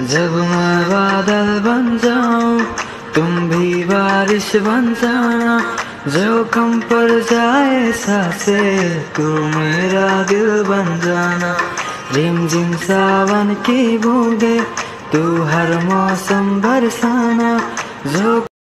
जब मैं बादल बन जाऊं तुम भी बारिश बन जाना, जो कम पड़ जाए सांसें तू मेरा दिल बन जाना। रिम झिम सावन की बूंदे तू हर मौसम बरसाना, जो